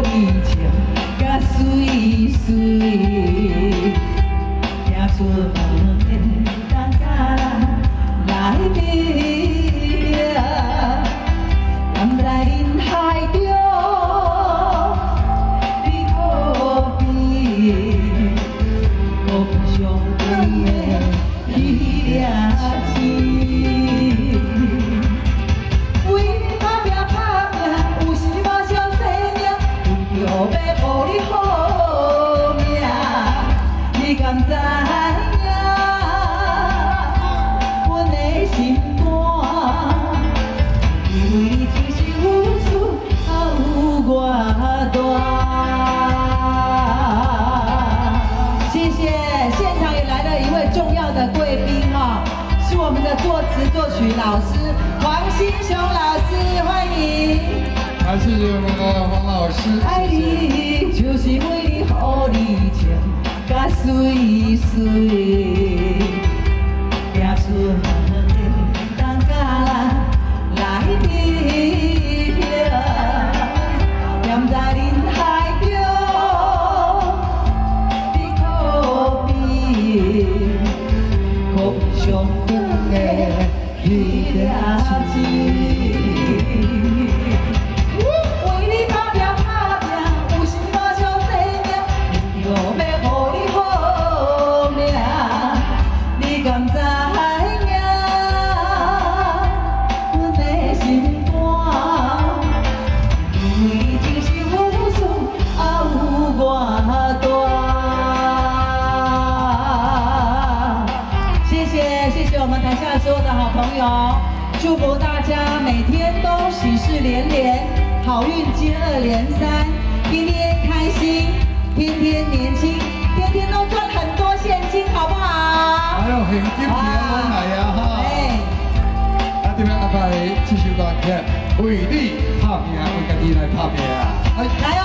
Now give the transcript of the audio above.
你情，甲水水，行出门的当家来滴，站在人海中，你可比上甜的彼粒情。 你敢知影？阮的心肝，因为你就是付出有我大。谢谢，现场也来了一位重要的贵宾哈，是我们的作词作曲老师黄新雄老师，欢迎。 还是我们的黄老师。 爱你就是为你好你情。 甲水水，行出门的当家来滴，站在人海中，你可比上远的彼粒情。 我们台下所有的好朋友，祝福大家每天都喜事连连，好运接二连三，天天开心，天天年轻，天天都赚很多现金，好不好？ 还有现金钱来呀哈！啊，这边安排这首歌曲，为你拍拼，为家己来拍拼啊！来。